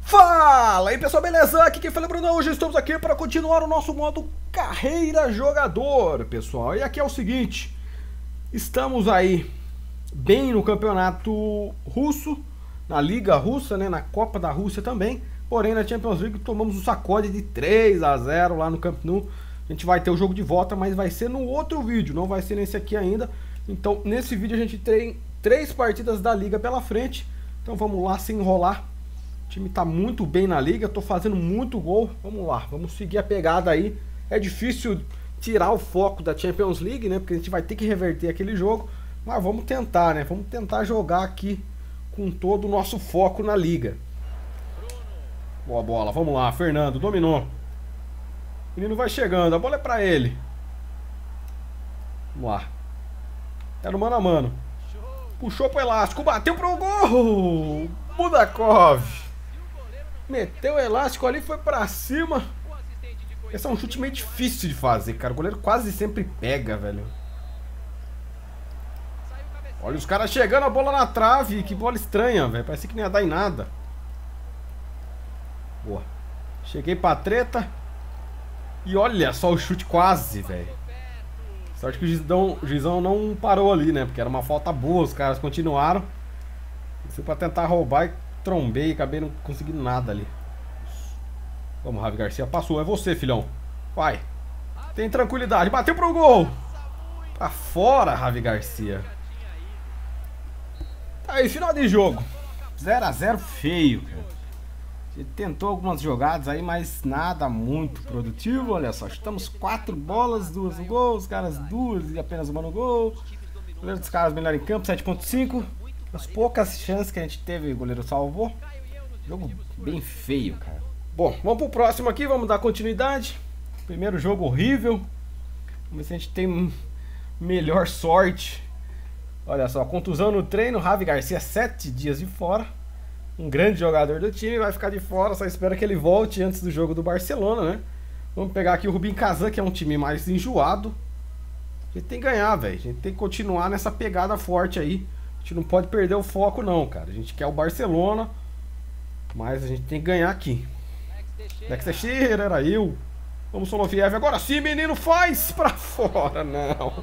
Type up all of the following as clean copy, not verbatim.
Fala aí pessoal, beleza? Aqui quem fala é o Bruno. Hoje estamos aqui para continuar o nosso modo Carreira Jogador, pessoal. E aqui é o seguinte, estamos aí bem no campeonato russo, na Liga Russa, né, na Copa da Rússia também. Porém na Champions League tomamos um sacode de 3-0 lá no Camp Nou. A gente vai ter o jogo de volta, mas vai ser no outro vídeo, não vai ser nesse aqui ainda. Então nesse vídeo a gente tem 3 partidas da Liga pela frente. Então vamos lá sem enrolar. O time tá muito bem na liga, tô fazendo muito gol. Vamos lá, vamos seguir a pegada aí. É difícil tirar o foco da Champions League, né? Porque a gente vai ter que reverter aquele jogo. Mas vamos tentar, né? Vamos tentar jogar aqui com todo o nosso foco na liga. Boa bola, vamos lá, Fernando, dominou. O menino vai chegando, a bola é pra ele. Vamos lá. É no mano a mano. Puxou pro elástico, bateu pro gol! Budakov! Meteu o elástico ali, foi pra cima. Esse é um chute meio difícil de fazer, cara. O goleiro quase sempre pega, velho. Olha os caras chegando, a bola na trave. Que bola estranha, velho. Parece que não ia dar em nada. Boa. Cheguei pra treta. E olha só o chute quase, velho. Sorte que o juizão não parou ali, né? Porque era uma falta boa, os caras continuaram. Isso pra tentar roubar e trombei, acabei não conseguindo nada ali. Vamos, Javi Garcia, passou, é você, filhão. Vai. Tem tranquilidade, bateu pro gol. Pra fora, Javi Garcia. Tá aí, final de jogo. 0-0 feio, cara. A gente tentou algumas jogadas aí, mas nada muito produtivo. Olha só, chutamos 4 bolas, 2 no gol, os caras 2 e apenas uma no gol. O goleiro dos caras melhor em campo, 7.5. As poucas chances que a gente teve, o goleiro salvou. Jogo bem feio, cara. Bom, vamos pro próximo aqui, vamos dar continuidade. Primeiro jogo horrível. Vamos ver se a gente tem melhor sorte. Olha só, contusão no treino, Javi Garcia 7 dias de fora. Um grande jogador do time, vai ficar de fora, só espero que ele volte antes do jogo do Barcelona, né? Vamos pegar aqui o Rubin Kazan, que é um time mais enjoado. A gente tem que ganhar, velho. A gente tem que continuar nessa pegada forte aí. A gente não pode perder o foco não, cara. A gente quer o Barcelona, mas a gente tem que ganhar aqui. Lex Teixeira, era eu. Vamos, Soloviev, agora sim, menino, faz pra fora. Não.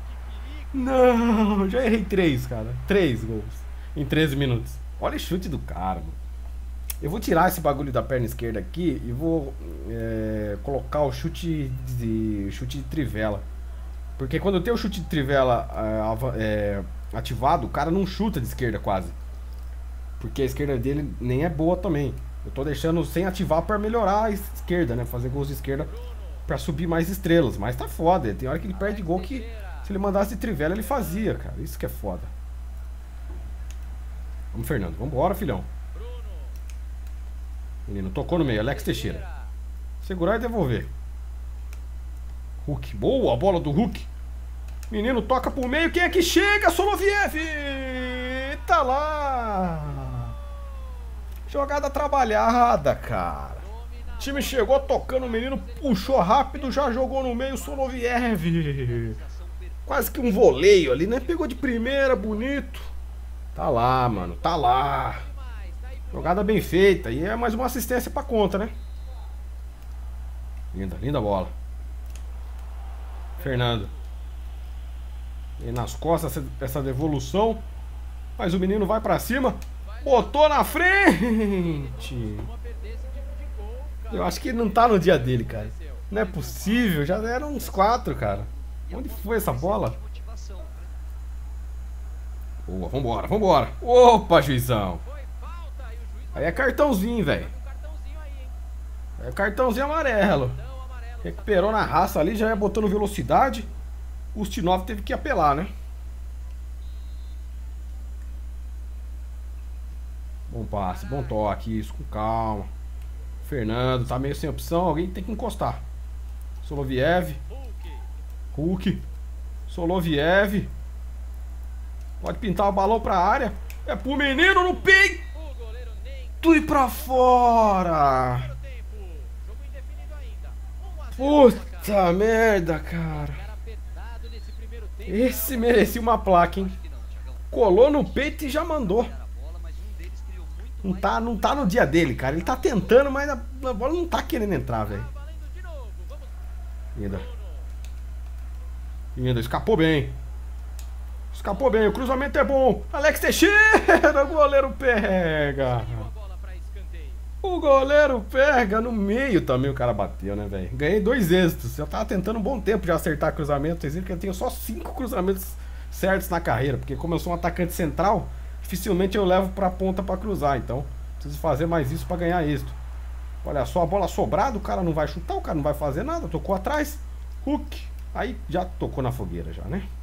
Não, já errei 3, cara. 3 gols em 13 minutos. Olha o chute do cara, mano. Eu vou tirar esse bagulho da perna esquerda aqui e vou colocar o chute de trivela. Porque quando tem o chute de trivela ativado, o cara não chuta de esquerda quase. Porque a esquerda dele nem é boa também. Eu tô deixando sem ativar pra melhorar a esquerda, né? Fazer gols de esquerda pra subir mais estrelas. Mas tá foda. Tem hora que ele perde gol que se ele mandasse de trivela ele fazia, cara. Isso que é foda. Vamos, Fernando. Vambora, filhão. Menino, tocou no meio. Alex Teixeira. Segurar e devolver. Hulk. Boa a bola do Hulk. Menino, toca pro meio. Quem é que chega? Soloviev! Tá lá. Jogada trabalhada, cara. O time chegou tocando, o menino puxou rápido, já jogou no meio. Soloviev. Quase que um voleio ali, né? Pegou de primeira, bonito. Tá lá, mano, tá lá. Jogada bem feita. E é mais uma assistência pra conta, né? Linda, linda bola. Fernando. E nas costas essa devolução. Mas o menino vai pra cima. Botou na frente. Eu acho que ele não tá no dia dele, cara. Não é possível. Já eram uns 4, cara. Onde foi essa bola? Boa, vambora, vambora. Opa, juizão. Aí é cartãozinho, velho. É cartãozinho amarelo. Recuperou na raça ali, já ia botando velocidade. O Ustinov teve que apelar, né? Bom passe, bom toque, isso com calma. Fernando, tá meio sem opção, alguém tem que encostar. Soloviev. Hulk. Soloviev. Pode pintar o balão pra área. É pro menino no peito. E pra fora. Puta merda, cara. Esse merecia uma placa, hein? Colou no peito e já mandou. Não tá no dia dele, cara. Ele tá tentando, mas a bola não tá querendo entrar, velho. Ainda escapou bem. Escapou bem, o cruzamento é bom. Alex Teixeira, o goleiro pega. O goleiro pega no meio também, o cara bateu, né, velho? Ganhei 2 êxitos. Eu tava tentando um bom tempo de acertar cruzamento. Vocês viram que eu tenho só 5 cruzamentos certos na carreira. Porque como eu sou um atacante central, dificilmente eu levo pra ponta pra cruzar. Então, preciso fazer mais isso pra ganhar êxito. Olha só, a bola sobrada, o cara não vai chutar, o cara não vai fazer nada. Tocou atrás, Hulk. Aí já tocou na fogueira já, né?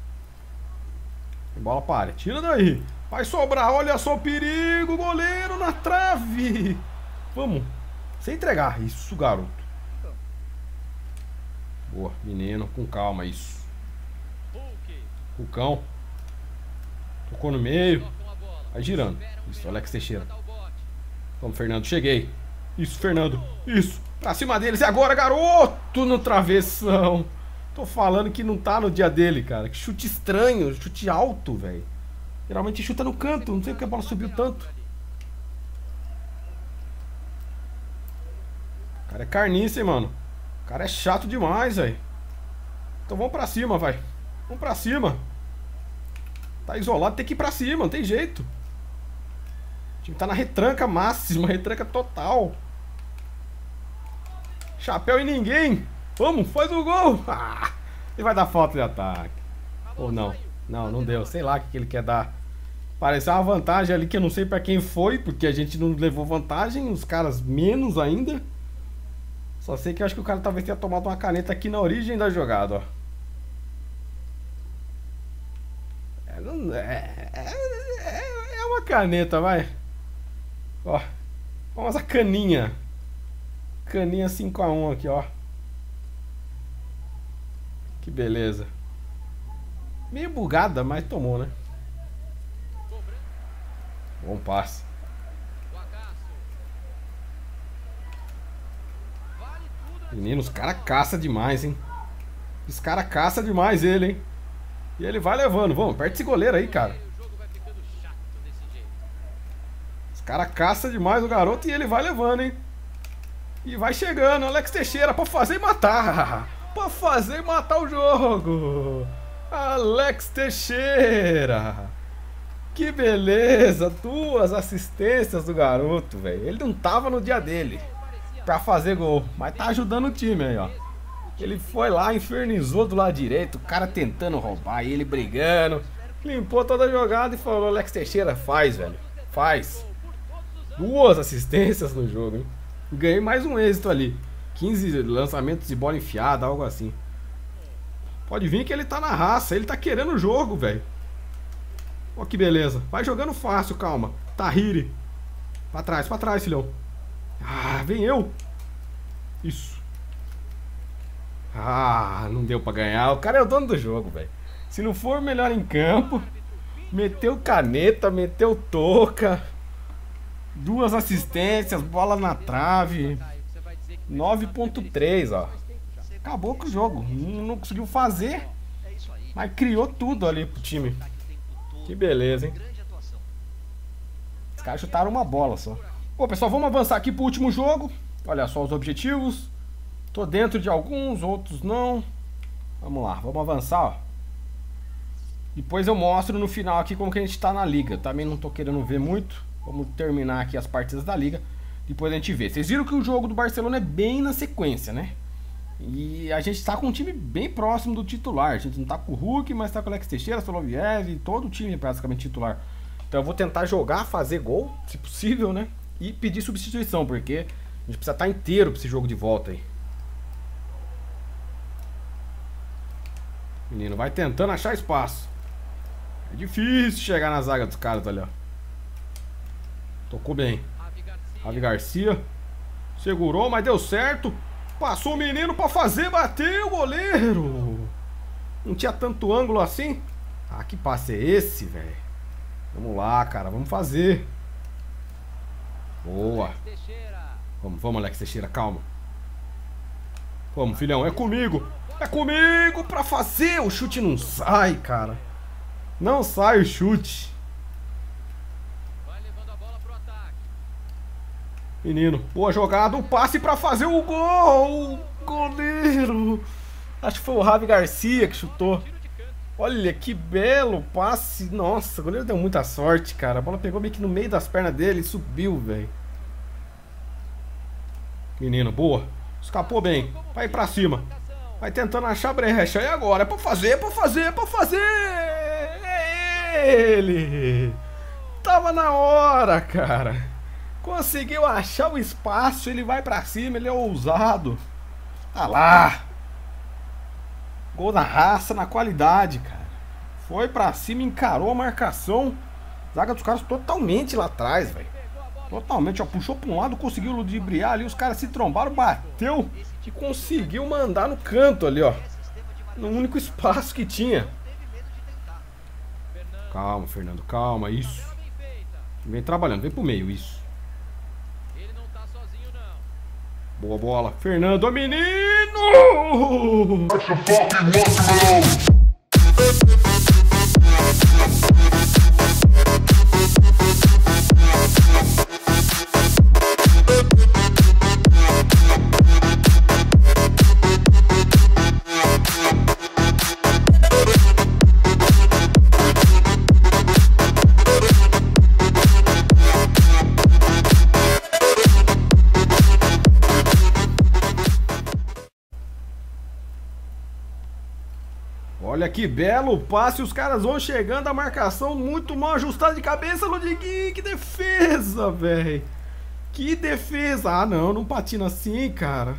Bola para área, tira daí. Vai sobrar, olha só o perigo. Goleiro na trave. Vamos, sem entregar. Isso, garoto. Boa, menino, com calma, isso. Hulkão. Tocou no meio. Vai girando. Isso, Alex Teixeira. Vamos, Fernando, cheguei. Isso, Fernando, isso. Pra cima deles, e agora, garoto, no travessão. Tô falando que não tá no dia dele, cara. Que chute estranho, chute alto, velho. Geralmente chuta no canto, não sei porque a bola subiu tanto. O cara é carniça, hein, mano. O cara é chato demais, velho. Então vamos pra cima, vai. Vamos pra cima. Tá isolado, tem que ir pra cima, não tem jeito. O time tá na retranca máxima, retranca total. Chapéu em ninguém. Vamos, faz o gol. Ah, ele vai dar falta de ataque. Ou não. Não deu. Sei lá o que ele quer dar. Pareceu uma vantagem ali que eu não sei pra quem foi, porque a gente não levou vantagem. Os caras menos ainda. Só sei que eu acho que o cara talvez tenha tomado uma caneta aqui na origem da jogada, ó. É uma caneta, vai. Ó. Vamos a caninha. Caninha 5x1 aqui, ó. Que beleza. Meio bugada, mas tomou, né? Bom passe. Menino, os caras caçam demais, hein? Os caras caçam demais ele, hein? E ele vai levando. Vamos, aperta esse goleiro aí, cara. Os caras caçam demais o garoto e ele vai levando, hein? E vai chegando, Alex Teixeira pra fazer e matar. Pra fazer e matar o jogo. Alex Teixeira. Que beleza. 2 assistências do garoto, velho. Ele não tava no dia dele pra fazer gol, mas tá ajudando o time aí, ó. Ele foi lá, infernizou do lado direito, o cara tentando roubar, e ele brigando. Limpou toda a jogada e falou: Alex Teixeira, faz, velho. Faz. 2 assistências no jogo, hein? Ganhei mais um êxito ali. 15 lançamentos de bola enfiada, algo assim. Pode vir que ele tá na raça. Ele tá querendo o jogo, velho. Ó que beleza. Vai jogando fácil, calma. Tahiri. Pra trás, filhão. Ah, vem eu. Isso. Ah, não deu pra ganhar. O cara é o dono do jogo, velho. Se não for o melhor em campo, meteu caneta, meteu touca. 2 assistências, bola na trave. 9.3, ó. Acabou com o jogo. Não conseguiu fazer, mas criou tudo ali pro time. Que beleza, hein? Os caras chutaram uma bola só. Bom, pessoal, vamos avançar aqui pro último jogo. Olha só os objetivos. Tô dentro de alguns, outros não. Vamos lá, vamos avançar, ó. Depois eu mostro no final aqui como que a gente tá na liga. Também não tô querendo ver muito. Vamos terminar aqui as partidas da liga. Depois a gente vê. Vocês viram que o jogo do Barcelona é bem na sequência, né? E a gente tá com um time bem próximo do titular. A gente não tá com o Hulk, mas tá com o Alex Teixeira, Soloviev, todo o time é praticamente titular. Então eu vou tentar jogar, fazer gol, se possível, né? E pedir substituição, porque a gente precisa estar inteiro pra esse jogo de volta aí. Menino vai tentando achar espaço. É difícil chegar na zaga dos caras ali, ó. Tocou bem. Ravi Garcia. Segurou, mas deu certo. Passou o menino pra fazer, bateu o goleiro. Não tinha tanto ângulo assim. Ah, que passe é esse, velho? Vamos lá, cara, vamos fazer. Boa. Vamos, Alex Teixeira, calma. Vamos, filhão, é comigo. É comigo pra fazer. O chute não sai, cara. Não sai o chute. Menino, boa jogada, o passe pra fazer o gol. Goleiro. Acho que foi o Javi Garcia que chutou. Olha que belo passe. Nossa, o goleiro deu muita sorte, cara. A bola pegou meio que no meio das pernas dele e subiu, velho. Menino, boa. Escapou bem. Vai ir pra cima. Vai tentando achar brecha. E agora? É pra fazer, é pra fazer, é pra fazer. É ele. Tava na hora, cara. Conseguiu achar o espaço. Ele vai pra cima, ele é ousado. Ah lá. Gol na raça, na qualidade, cara. Foi pra cima, encarou a marcação. Zaga dos caras totalmente lá atrás, velho. Totalmente, ó. Puxou pra um lado, conseguiu ludibriar ali. Os caras se trombaram, bateu e conseguiu mandar no canto ali, ó. No único espaço que tinha. Calma, Fernando, calma, isso. Vem trabalhando, vem pro meio, isso. Boa bola, Fernando, menino! Olha que belo passe, os caras vão chegando, a marcação muito mal ajustada de cabeça, Ludiguinho, que defesa, velho. Que defesa. Ah, não, não patina assim, cara.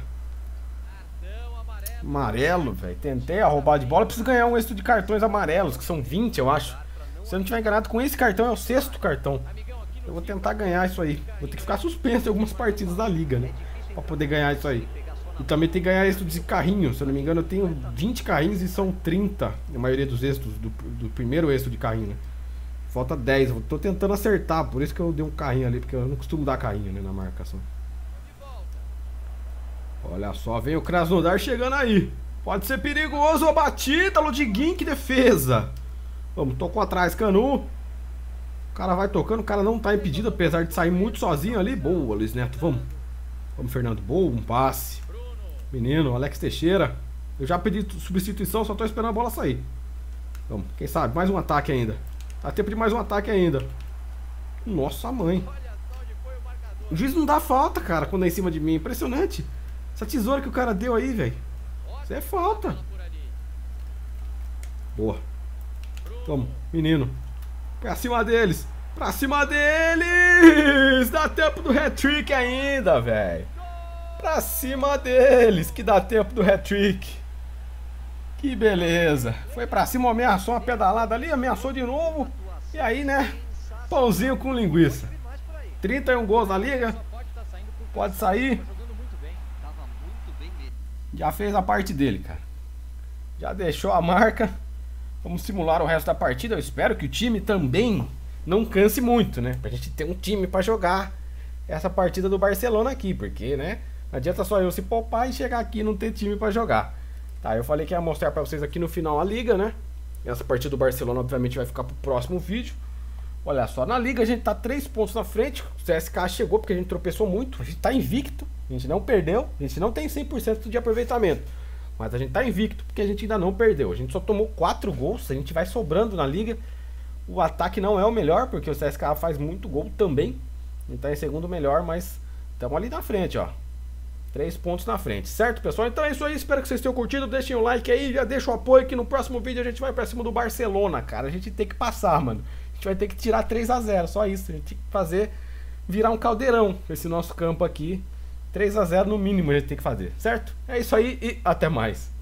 Amarelo, velho. Tentei a roubar de bola, preciso ganhar um êxito de cartões amarelos, que são 20, eu acho. Se eu não tiver enganado com esse cartão, é o 6º cartão. Eu vou tentar ganhar isso aí. Vou ter que ficar suspenso em algumas partidas da liga, né? Pra poder ganhar isso aí. E também tem que ganhar êxito de carrinho. Se eu não me engano, eu tenho 20 carrinhos e são 30. A maioria dos êxitos do primeiro êxito de carrinho, né? Falta 10. Eu tô tentando acertar. Por isso que eu dei um carrinho ali. Porque eu não costumo dar carrinho, né, na marcação. Olha só. Vem o Krasnodar chegando aí. Pode ser perigoso a batida. Ludiguinho, que defesa. Vamos, tocou atrás, Canu. O cara vai tocando. O cara não tá impedido, apesar de sair muito sozinho ali. Boa, Luiz Neto. Vamos. Vamos, Fernando. Boa, um passe. Menino, Alex Teixeira. Eu já pedi substituição, só tô esperando a bola sair. Vamos, quem sabe, mais um ataque ainda. Dá tempo de mais um ataque ainda. Nossa mãe. O juiz não dá falta, cara, quando é em cima de mim. Impressionante. Essa tesoura que o cara deu aí, velho. Isso é falta. Boa. Vamos, menino. Pra cima deles. Pra cima deles. Dá tempo do hat-trick ainda, velho. Pra cima deles, que dá tempo do hat-trick. Que beleza. Foi pra cima, ameaçou uma pedalada ali, ameaçou de novo. E aí, né, pãozinho com linguiça. 31 gols na liga. Pode sair. Já fez a parte dele, cara. Já deixou a marca. Vamos simular o resto da partida. Eu espero que o time também não canse muito, né? Pra gente ter um time pra jogar essa partida do Barcelona aqui. Porque, né, não adianta só eu se poupar e chegar aqui e não ter time pra jogar. Tá, eu falei que ia mostrar pra vocês aqui no final a liga, né? Essa partida do Barcelona obviamente vai ficar pro próximo vídeo. Olha só, na liga a gente tá 3 pontos na frente. O CSK chegou porque a gente tropeçou muito. A gente tá invicto, a gente não perdeu. A gente não tem 100% de aproveitamento, mas a gente tá invicto porque a gente ainda não perdeu. A gente só tomou 4 gols, a gente vai sobrando na liga. O ataque não é o melhor, porque o CSK faz muito gol também. A gente tá em segundo melhor, mas estamos ali na frente, ó. 3 pontos na frente, certo, pessoal? Então é isso aí, espero que vocês tenham curtido. Deixem o like aí, já deixa o apoio, que no próximo vídeo a gente vai pra cima do Barcelona, cara. A gente tem que passar, mano. A gente vai ter que tirar 3 a 0, só isso. A gente tem que fazer, virar um caldeirão esse nosso campo aqui. 3 a 0 no mínimo a gente tem que fazer, certo? É isso aí e até mais.